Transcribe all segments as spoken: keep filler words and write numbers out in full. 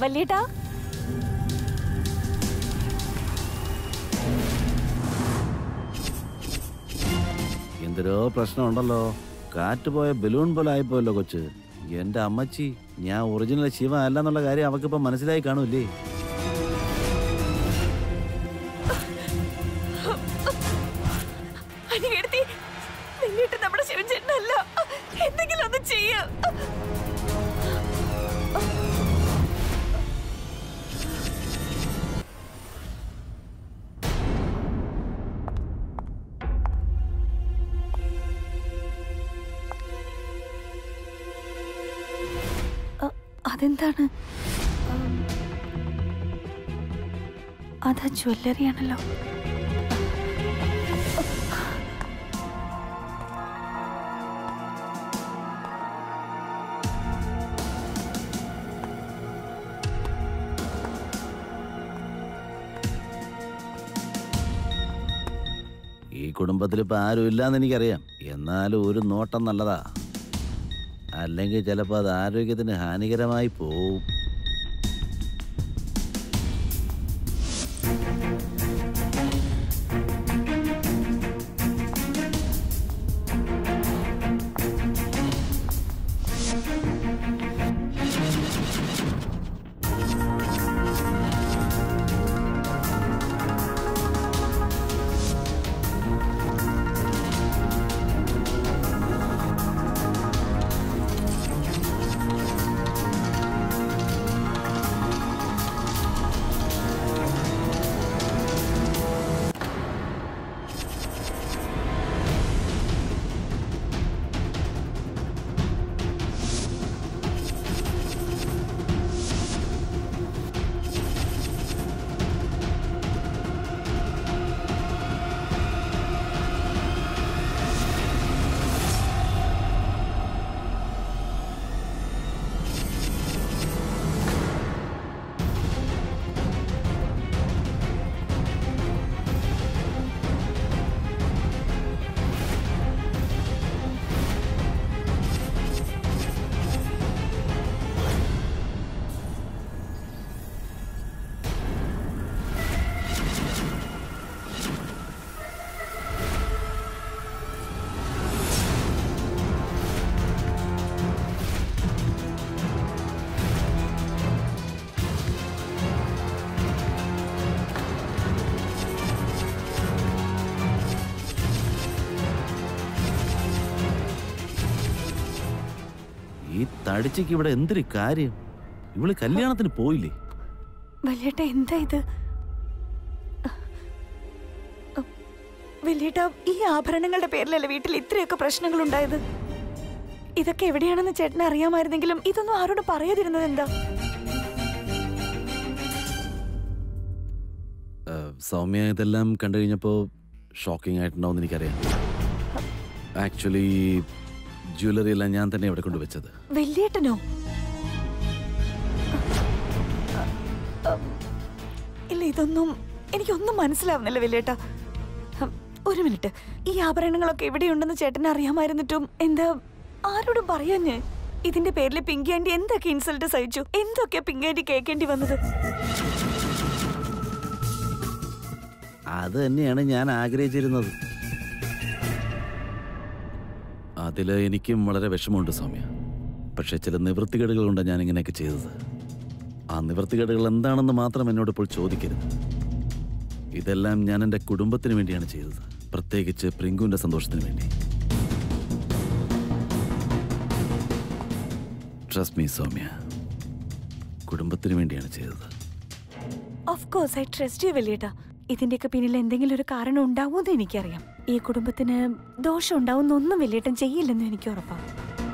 വല്യേട്ടാ, എന്തൊരോ പ്രശ്നമുണ്ടല്ലോ. കാറ്റ് പോയ ബലൂൺ പോലെ ആയിപ്പോയല്ലോ കൊച്ച്. എന്റെ അമ്മച്ചി, ഞാൻ ഒറിജിനൽ ശിവ അല്ലെന്നുള്ള കാര്യം അവക്കിപ്പോ മനസ്സിലായി കാണൂല്ലേ? നമ്മുടെ ശിവൻ ചേട്ടനല്ല. എന്തെങ്കിലും ഒന്ന് ചെയ്യ. അതെന്താണ്? അതാ ജ്വല്ലറി ആണല്ലോ. ഈ കുടുംബത്തിൽ ഇപ്പൊ ആരും ഇല്ലാന്ന് എനിക്കറിയാം. എന്നാലും ഒരു നോട്ടം നല്ലതാ. അല്ലെങ്കിൽ ചിലപ്പോൾ അത് ആരോഗ്യത്തിന് ഹാനികരമായി പോവും. ഈ തടിച്ചയ്ക്ക് ഇവിടെ എന്തൊരു കാര്യം? ഇവള് കല്യാണത്തിന് പോയില്ലേ? വല്യേട്ട, എന്താ ഇത്? വല്യേട്ട, ഈ ആഭരണങ്ങളുടെ പേരിലല്ലേ വീട്ടിൽ ഇത്രയൊക്കെ പ്രശ്നങ്ങൾ ഉണ്ടായത്? ഇതൊക്കെ എവിടെയാണെന്ന് ചേട്ടന് അറിയാമായിരുന്നെങ്കിലും ഇതൊന്നും ആരോട് പറയാതിരുന്നത് എന്താ? സൗമ്യ ഇതെല്ലാം കണ്ടു കഴിഞ്ഞപ്പോ ഷോക്കിംഗ് ആയിട്ടുണ്ടാവും എനിക്കറിയാം. ആക്ച്വലി ജ്വല്ലറി എല്ലാം ഞാൻ തന്നെ ഇവിടെ കൊണ്ടുവച്ചത്. വല്യേട്ടനോ? ഇല്ല, ഇതൊന്നും എനിക്കൊന്നും മനസ്സിലാവുന്നില്ല വല്യേട്ട. ഒരു മിനിറ്റ്, ഈ ആഭരണങ്ങളൊക്കെ എവിടെയുണ്ടെന്ന് ചേട്ടന് അറിയാമായിരുന്നിട്ടും എന്താ ആരോടും പറയാഞ്ഞ്? ഇതിന്റെ പേരിൽ പിങ്കി ആന്റി എന്തൊക്കെ ഇൻസൾട്ട് സഹിച്ചു, എന്തൊക്കെയാ പിങ്കി ആന്റി കേൾക്കേണ്ടി വന്നത്? അത് തന്നെയാണ് ഞാൻ ആഗ്രഹിച്ചിരുന്നത്. അതില് എനിക്കും വളരെ വിഷമമുണ്ട് സൗമ്യ. പക്ഷെ ചില നിവൃത്തികേടുകൾ കൊണ്ട് ഞാൻ ഇങ്ങനെയൊക്കെ ചെയ്തത്. ആ നിവൃത്തികേടുകൾ എന്താണെന്ന് മാത്രം എന്നോട് ഇപ്പോൾ ചോദിക്കരുത്. ഇതെല്ലാം ഞാൻ എൻ്റെ കുടുംബത്തിന് വേണ്ടിയാണ് ചെയ്തത്, പ്രത്യേകിച്ച് പ്രിങ്കുവിന്റെ സന്തോഷത്തിന് വേണ്ടി. ട്രസ്റ്റ് മീ സൗമ്യ, കുടുംബത്തിന് വേണ്ടിയാണ് ചെയ്തത്. Of course I trust you വല്യേട്ട. ഇതിന്റെയൊക്കെ പിന്നിൽ എന്തെങ്കിലും ഒരു കാരണം ഉണ്ടാവുമെന്ന് എനിക്കറിയാം. ഈ കുടുംബത്തിന് ദോഷം ഉണ്ടാവുന്നൊന്നും വല്യേട്ടൻ ചെയ്യില്ലെന്ന് എനിക്ക് ഉറപ്പാണ്.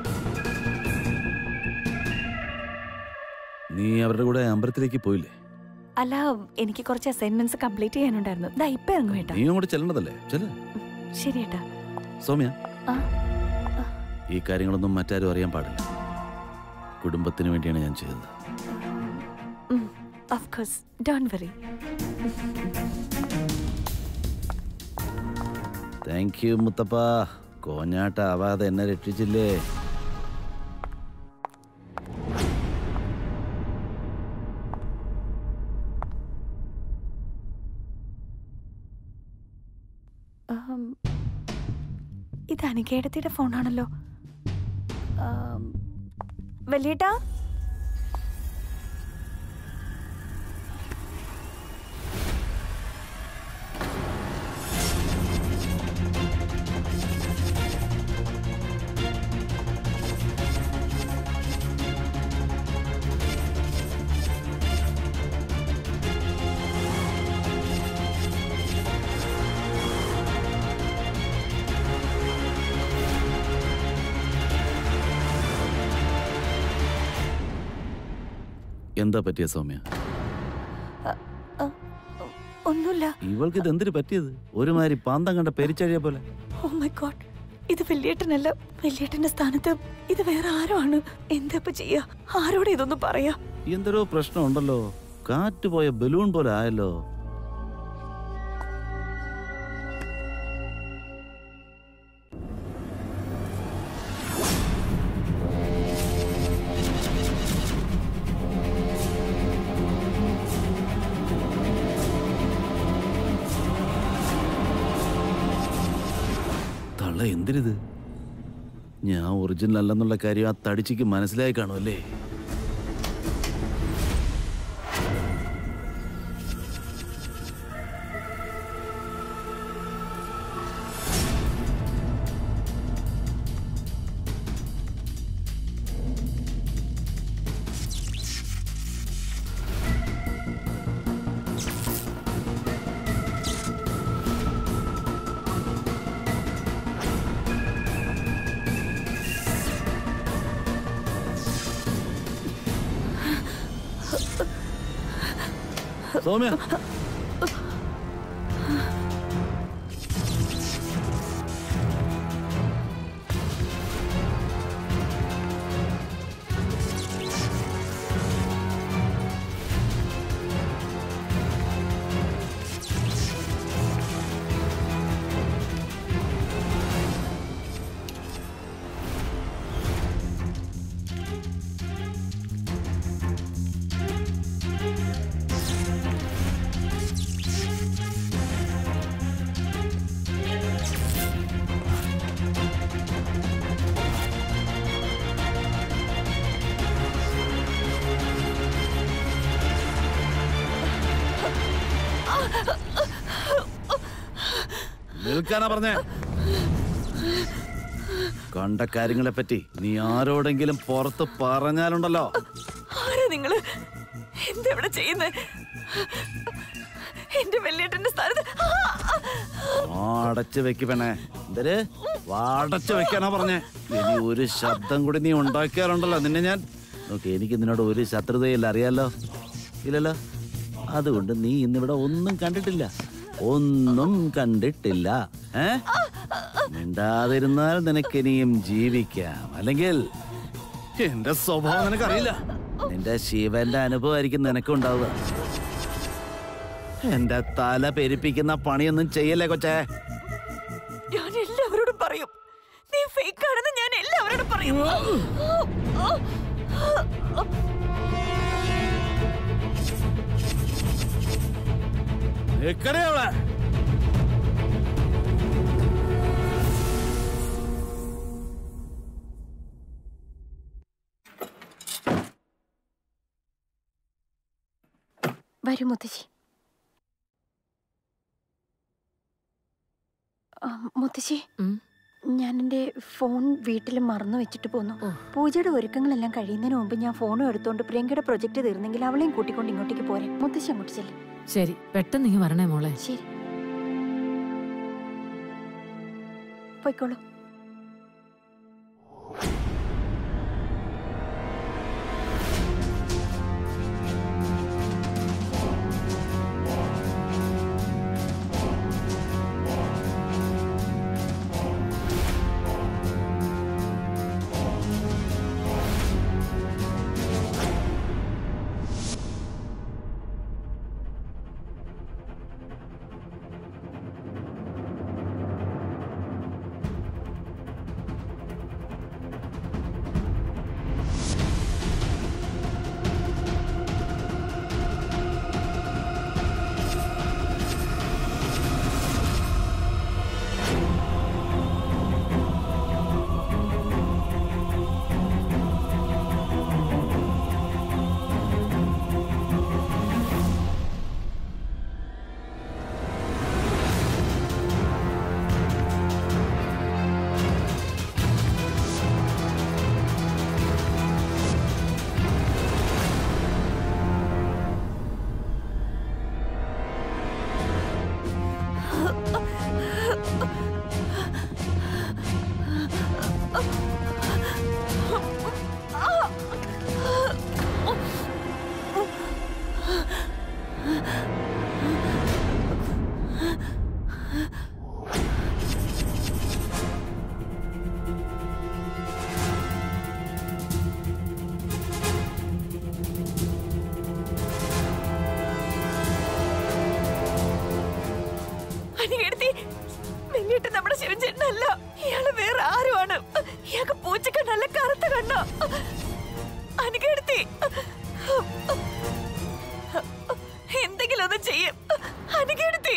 നീ അവരുടെ കൂടെ അമ്പലത്തിലേക്ക് പോയില്ലേ? അല്ല, എനിക്ക് കുറച്ച് അസൈൻമെന്റ്സ് കംപ്ലീറ്റ് ചെയ്യാനുണ്ടായിരുന്നു. ദാ ഇപ്പൊ ഇറങ്ങും ഏട്ടാ. നീ അങ്ങോട്ട് ചെല്ലണതല്ലേ? ചെല്ല്. ശരി ഏട്ടാ. സൗമ്യ, ആ ഈ കാര്യങ്ങളൊന്നും മറ്റാരും അറിയാൻ പാടില്ല. കുടുംബത്തിന് വേണ്ടിയാണ് ഞാൻ ചെയ്തത്. Of course, don't worry. Thank you മുത്തപ്പ, കോഞ്ഞാട്ടാവാതെ എന്നെ രക്ഷിച്ചില്ലേ. ഇത് അനികേടത്തിയുടെ ഫോണാണല്ലോ. വലിയേട്ടാ, എന്താ പറ്റിയ സൗമ്യ? ഒന്നുമില്ല. ഇവൾക്ക് ഇത് എന്തിനു പറ്റിയത്? ഒരുമാതിരി പാന്തം കണ്ട പെരിച്ചഴിയ പോലെ. ഓ മൈ ഗോഡ്, ഇത് വലിയേട്ടനല്ല. വലിയേട്ടന്റെ സ്ഥാനത്ത് ഇത് വേറെ ആരോ ആണ്. എന്താ ചെയ്യാ? ആരോട് ഇതൊന്ന് പറയാ? എന്തൊരു പ്രശ്നമുണ്ടല്ലോ. കാറ്റ് പോയ ബലൂൺ പോലെ ആയല്ലോ. എന്തിനിത്? ഞാൻ ഒറിജിനൽ അല്ലെന്നുള്ള കാര്യം ആ തടിച്ചിക്ക് മനസ്സിലായി കാണുമല്ലേ? സൗമ്യ, നിൽക്കാനാ പറഞ്ഞേ? കണ്ട കാര്യങ്ങളെ പറ്റി നീ ആരോടെങ്കിലും പുറത്ത് പറഞ്ഞാലുണ്ടല്ലോ. ആരാ നിങ്ങള്? എന്തെവിടെ ചെയ്യുന്നേ? എന്റെ വലിയേട്ടന്റെ സ്ഥാനത്ത് വാടച്ചു വെക്ക് പെണ്ണേ. എന്തര് വാടച്ചു വെക്കാനാ പറഞ്ഞേ? ഇനി ഒരു ശബ്ദം കൂടി നീ ഉണ്ടാക്കിയാലുണ്ടല്ലോ നിന്നെ ഞാൻ. നോക്കി, എനിക്ക് നിന്നോട് ഒരു ശത്രുതയില്ല, അറിയാലോ? ഇല്ലല്ലോ. അതുകൊണ്ട് നീ ഇന്നിവിടെ ഒന്നും കണ്ടിട്ടില്ല, ഒന്നും കണ്ടിട്ടില്ല. ഏ മിണ്ടാതിരുന്നാൽ നിനക്കിനിയും ജീവിക്കാം. അല്ലെങ്കിൽ എന്റെ സ്വഭാവം നിനക്കറിയില്ല. നിന്റെ ശിവന്റെ അനുഭവമായിരിക്കും നിനക്കുണ്ടാവുക. എന്റെ തല പെരിപ്പിക്കുന്ന പണിയൊന്നും ചെയ്യല്ലേ കൊച്ചേ. ഞാൻ എല്ലാവരോടും പറയും നീ ഫേക്ക് ആണെന്ന്. ഞാൻ എല്ലാവരോടും പറയും. വരൂ മുത്തശ്ശി. മുത്തശ്ശി, ഞാൻ എൻ്റെ ഫോൺ വീട്ടിൽ മറന്നു വെച്ചിട്ട് പോന്നു. പൂജയുടെ ഒരുക്കങ്ങളെല്ലാം കഴിയുന്നതിന് മുമ്പ് ഞാൻ ഫോണും എടുത്തോണ്ട് പ്രിയങ്കയുടെ പ്രൊജക്ട് തീർന്നെങ്കിൽ അവളെയും കൂട്ടിക്കൊണ്ട് ഇങ്ങോട്ടേക്ക് പോരെ. മുത്തശ്ശി അങ്ങോട്ട് ചെല്ലും. ശരി, പെട്ടെന്ന് ഇങ്ങ് വരണേ മോളെ. ശരി, പോയിക്കോളൂ. ഇയാൾക്ക് പൂച്ചക്ക് നല്ല കറുത്ത കണ്ണ. അനുകേടത്തി എന്തെങ്കിലും ഒന്ന് ചെയ്യും. അനുകേടത്തി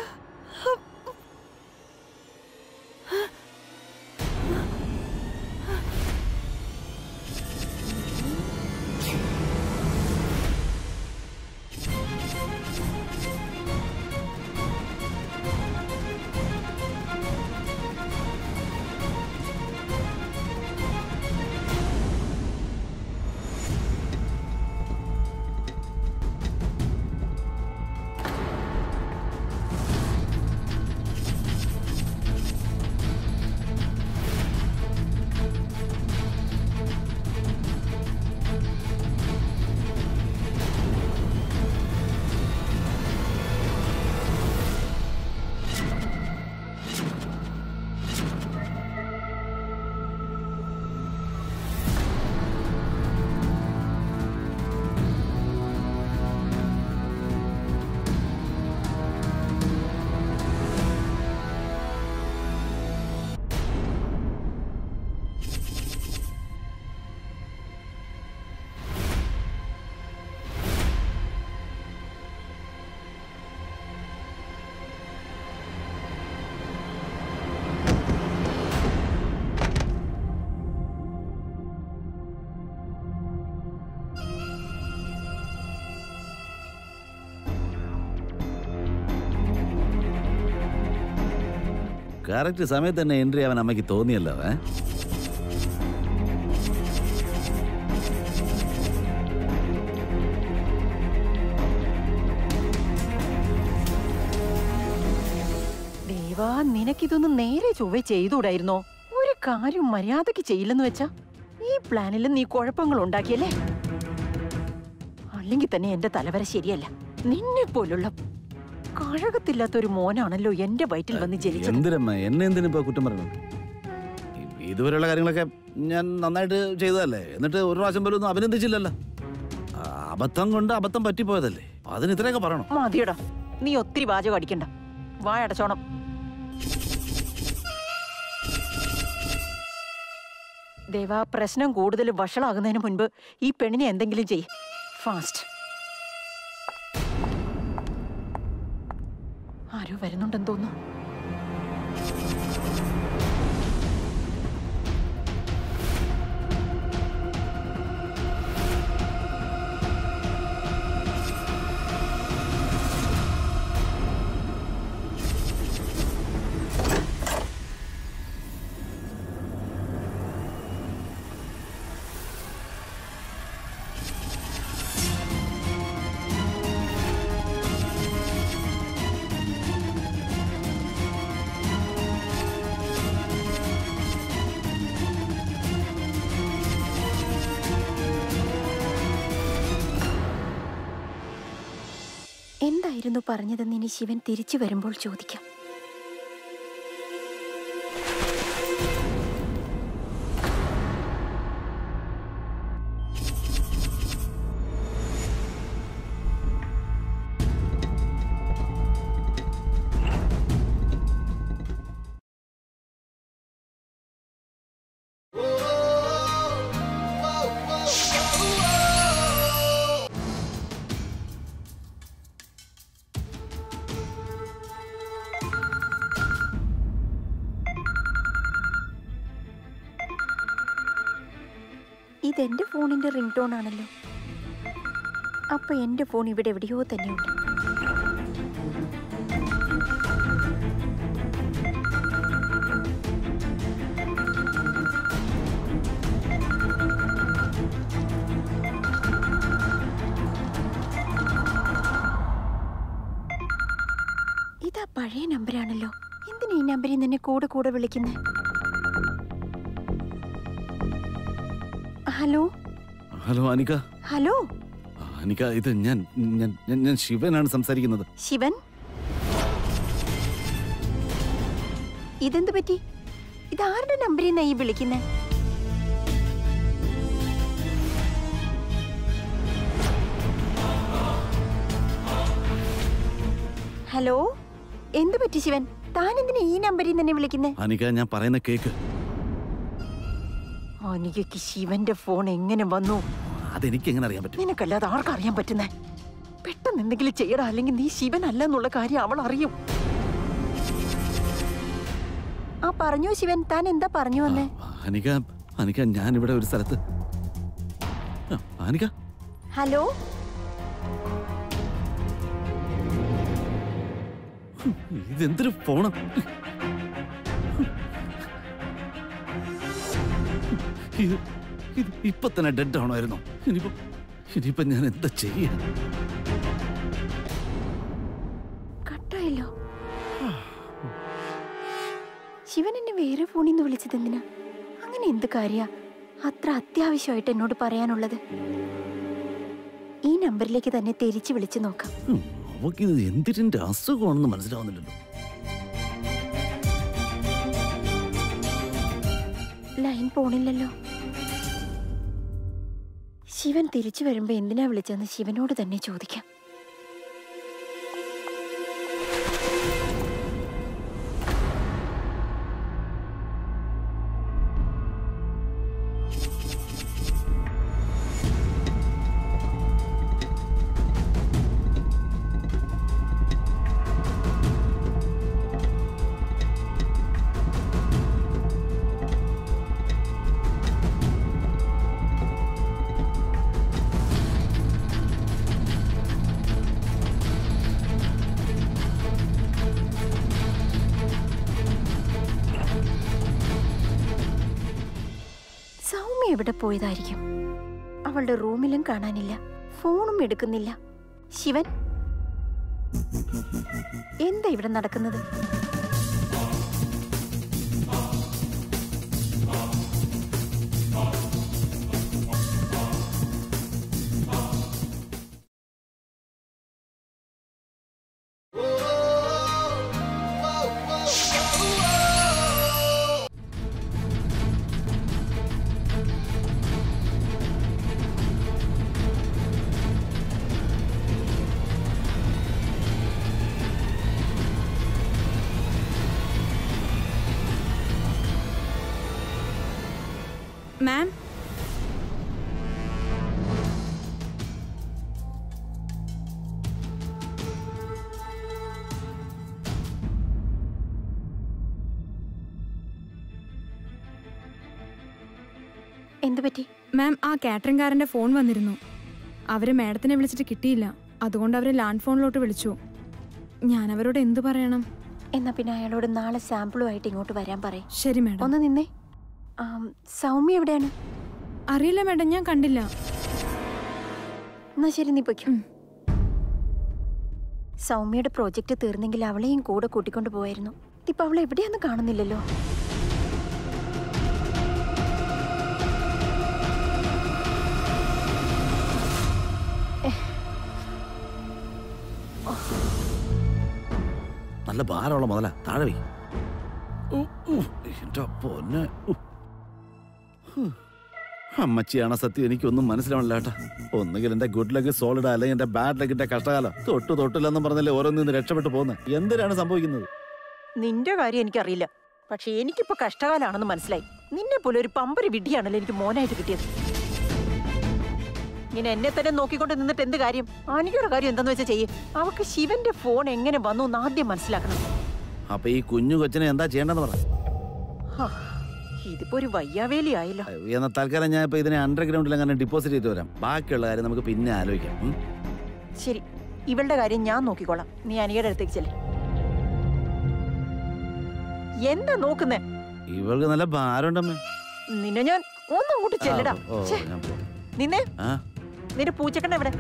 കറക്റ്റ് സമയത്ത് തന്നെ എൻട്രി ആവാൻ അമ്മയ്ക്ക് തോന്നിയല്ലോ. ഏ ദേവാ, നിനക്കിതൊന്നും നേരെ ചൊവ്വ ചെയ്തുകൂടായിരുന്നോ? ഒരു കാര്യം മര്യാദക്ക് ചെയ്യില്ലെന്ന് വെച്ചാ ഈ പ്ലാനിൽ നീ കുഴപ്പങ്ങൾ ഉണ്ടാക്കിയല്ലേ? അല്ലെങ്കിൽ തന്നെ എന്റെ തലവര ശരിയല്ല. നിന്നെ പോലുള്ള കഴകത്തില്ലാത്തൊരു മോനാണല്ലോ എന്റെ വയറ്റിൽ വന്ന് ജനിച്ചത്. എന്തിനമ്മ എന്നെ എന്തിനിപ്പോ കുറ്റം പറയണം? ഇതുവരെയുള്ള കാര്യങ്ങളൊക്കെ ഞാൻ നന്നായിട്ട് ചെയ്തതല്ലേ? എന്നിട്ട് ഒരു പ്രാവശ്യം പോലും ഒന്നും അഭിനന്ദിച്ചില്ലല്ലോ. അബദ്ധം കൊണ്ട് അബദ്ധം പറ്റിപ്പോയതല്ലേ, അതിന് ഇത്രയൊക്കെ പറയണം? മതിയടാ, നീ ഒത്തിരി വാചകം അടിക്കണ്ട. വായടച്ചോണം. ദേവാ, പ്രശ്നം കൂടുതൽ വഷളാകുന്നതിന് മുൻപ് ഈ പെണ്ണിനെ എന്തെങ്കിലും ചെയ്യ്. ഫാസ്റ്റ്. ആരോ വരുന്നുണ്ടെന്ന് തോന്നുന്നു. എന്തായിരുന്നു പറഞ്ഞതെന്ന് ഇനി ശിവൻ തിരിച്ചു വരുമ്പോൾ ചോദിക്കാം. ഇതെന്റെ ഫോണിന്റെ റിംഗ് ടോൺ ആണല്ലോ. അപ്പൊ എന്റെ ഫോൺ ഇവിടെ എവിടെയോ തന്നെയുണ്ട്. ഇതാ പഴയ നമ്പറാണല്ലോ. എന്തിനാ ഈ നമ്പറിൽ നിന്നെ കൂടെ കൂടെ വിളിക്കുന്നത്? Hello hello Anika. Hello Anika, ഇത് ഞാൻ ഞാൻ ഞാൻ ശിവനാണ് സംസാരിക്കുന്നത്. ശിവൻ, ഇതെന്ത് പറ്റി? ഇതാരുടെ നമ്പറിൽ നിന്നാ ഈ വിളിക്കുന്നേ? ഹലോ, എന്ത് പറ്റി ശിവൻ? താൻ എന്തിനാ ഈ നമ്പറിൽ തന്നെ വിളിക്കുന്നേ? അനിക, ഞാൻ പറയുന്ന കേക്ക്. അനികയ്ക്ക് ശിവന്റെ ഫോൺ എങ്ങനെ വന്നു? അതെനിക്ക് എങ്ങനെ അറിയാൻ പറ്റും? നിനക്കല്ലാതെ ആർക്കറിയാൻ പറ്റുന്നേ? പെട്ടെന്ന് എന്തെങ്കിലും ചെയ്യടാ, അല്ലെങ്കിൽ നീ ശിവൻ അല്ലെന്നുള്ള കാര്യം അവൾ അറിയും. ആ പറഞ്ഞു ശിവൻ, താൻ എന്താ പറഞ്ഞു വന്നേ? അനിക അനിക ഞാനിവിടെ ഒരു സ്ഥലത്ത്. അനിക ഹലോ, ഇതെന്തൊരു ഫോണ്? ഇത് ഇത് ഇപ്പൊ തന്നെ ഡെഡ് ആണോയിരുന്നു. ഇനിയിപ്പോ ഇനിയിപ്പോ ഞാൻ എന്താ ചെയ്യാ? കട്ടായല്ലോ. ശിവൻ എന്നെ വേറെ ഫോണിൽ നിന്ന് വിളിച്ചത് എന്തിനാ? അങ്ങനെ എന്ത് കാര്യ അത്ര അത്യാവശ്യമായിട്ട് എന്നോട് പറയാനുള്ളത്? ഈ നമ്പറിലേക്ക് തന്നെ തിരിച്ചു വിളിച്ചു നോക്കാം. അവക്കിത് എന്തിന്റെ അസുഖമാണെന്ന് മനസ്സിലാവുന്നില്ലല്ലോ. ലൈൻ പോണില്ലല്ലോ. ശിവൻ തിരിച്ചു വരുമ്പോ എന്തിനാ വിളിച്ചെന്ന് ശിവനോട് തന്നെ ചോദിക്കാം. എവിടെ പോയതായിരിക്കും? അവളുടെ റൂമിലും കാണാനില്ല, ഫോണും എടുക്കുന്നില്ല. ശിവൻ, എന്താ ഇവിടെ നടക്കുന്നത്? മാം, എന്തു പറ്റി? മാം, ആ കാറ്ററിംഗുകാരന്റെ ഫോൺ വന്നിരുന്നു. അവര് മാഡത്തിനെ വിളിച്ചിട്ട് കിട്ടിയില്ല. അതുകൊണ്ട് അവര് ലാൻഡ് ഫോണിലോട്ട് വിളിച്ചു. ഞാൻ അവരോട് എന്തു പറയണം? എന്നാ പിന്നെ അയാളോട് നാളെ സാമ്പിളുമായിട്ട് ഇങ്ങോട്ട് വരാൻ പറയും. ശരി മാഡം. ഒന്ന് നിന്നേ. സൗമ്യ എവിടെയാണ്? അറിയില്ല മാഡം, ഞാൻ കണ്ടില്ല. എന്നാ ശരി, നീ പൊയ്ക്കും. സൗമ്യയുടെ പ്രോജക്റ്റ് തീർന്നെങ്കിൽ അവളെയും കൂടെ കൂട്ടിക്കൊണ്ട് പോയായിരുന്നു. ഇപ്പൊ അവളെ എവിടെയാന്ന് കാണുന്നില്ലല്ലോ. നല്ല ഭാരമുള്ള മുതല താഴെ വയ്ക്കും. അമ്മച്ചിയാണ് സത്യം, എനിക്കൊന്നും മനസ്സിലാവണില്ല കേട്ടാ. ഒന്നുകിൽ എന്റെ ഗുഡ് ലഗ് സോളിഡ്, അല്ലെങ്കിൽ എന്റെ ബാഡ് ലഗിന്റെ കഷ്ടകാലം. തൊട്ടു തൊട്ടില്ലെന്നും പറഞ്ഞല്ലേ ഓരോന്നിന്ന് രക്ഷപ്പെട്ടു പോകുന്നത്. എന്തിനാണ് സംഭവിക്കുന്നത്? നിന്റെ കാര്യം എനിക്കറിയില്ല, പക്ഷെ എനിക്കിപ്പോ കഷ്ടകാലാണെന്ന് മനസ്സിലായി. നിന്നെ പോലെ ഒരു പമ്പര് വിഡ്ഢിയാണല്ലോ എനിക്ക് മോനായിട്ട് കിട്ടിയത്. ഇങ്ങനെ എന്നെ തന്നെ നോക്കിക്കൊണ്ട് നിന്നിട്ട് എന്ത് കാര്യം? ആനിക്കയുടെ കാര്യം എന്താന്ന് വെച്ചാൽ ചെയ്യേ. അവക്ക് ശിവന്റെ ഫോൺ എങ്ങനെ വന്നു എന്ന് ആദ്യം മനസ്സിലാക്കണം. അപ്പൊ ഈ കുഞ്ഞു കൊച്ചിനെ എന്താ ചെയ്യേണ്ടെന്ന് പറ. ഇതിപ്പോ ഒരു വയ്യാവേലി ആയല്ലോ. എന്നാൽ തൽക്കാലം ഞാൻ ഇപ്പൊ ഇതിനെ അണ്ടർഗ്രൗണ്ടിൽ അങ്ങനെ ഡെപ്പോസിറ്റ് ചെയ്ത് വരാം. ബാക്കിയുള്ള കാര്യം നമുക്ക് പിന്നെ ആലോചിക്കാം. ശരി, ഇവളുടെ കാര്യം ഞാൻ നോക്കിക്കോളാം. നീ അനിയുടെ അടുത്തേക്ക് ചെല്ലേ. എന്താ നോക്കുന്നേ? ഇവൾക്ക് നല്ല ഭാരമുണ്ടമ്മേ. നിന്നെ ഞാൻ ഒന്നും അങ്ങോട്ട് ചെല്ലടാ. നിന്നെ നിന്റെ പൂച്ചക്കണ്ണ എവിടെ?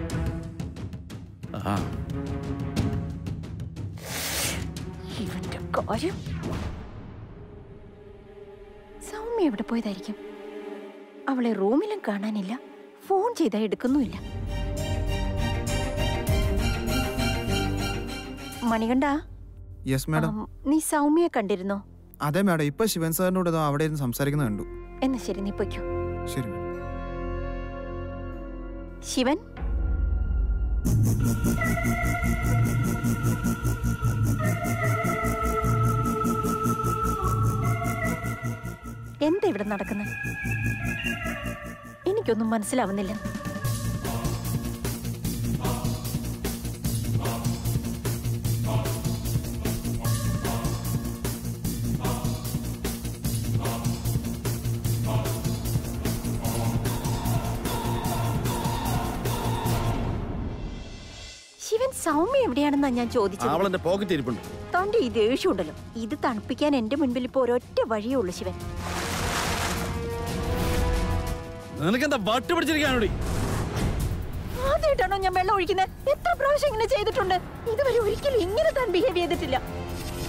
ഇവന്റെ കാര്യം. സൗമ്യ എവിടെ പോയതായിരിക്കും? അവളെ റൂമിലും കാണാനില്ല, ഫോൺ ചെയ്താ എടുക്കുന്നുമില്ല. Manikanta, yes madam. നീ സൗമ്യയെ കണ്ടിരുന്നോ? അതെ മാഡം, ഇപ്പൊ ശിവൻ സാറിനോട് അവിടെ ഇരുന്ന് സംസാരിക്കുന്നത് കണ്ടു. എന്നാ ശരി, നീ പൊയ്ക്കോ. ശരി. ശിവൻ, എന്താ ഇവിടെ നടക്കുന്നത്? എനിക്കൊന്നും മനസ്സിലാവുന്നില്ല. ശിവൻ സൗമ്യ എവിടെയാണെന്നാ ഞാൻ ചോദിച്ചത്. അവളെന്റെ പോക്കറ്റ് ഇരിപ്പുണ്ട്. തന്റെ ഈ ദേഷ്യം ഉണ്ടല്ലോ, ഇത് തണുപ്പിക്കാൻ എന്റെ മുൻപിൽ ഇപ്പൊ ഒരൊറ്റ വഴിയേ ഉള്ളൂ ശിവൻ. നിനക്കെന്താ വട്ട് പിടിച്ചിരിക്കാനോടി? ആദ്യമായിട്ടാണോ ഞാൻ വെള്ളം ഒഴിക്കുന്നത്? എത്ര പ്രാവശ്യം ഇങ്ങനെ ചെയ്തിട്ടുണ്ട്. ഇതുവരെ ഒരിക്കലും ഇങ്ങനെ താൻ ബിഹേവ് ചെയ്തിട്ടില്ല.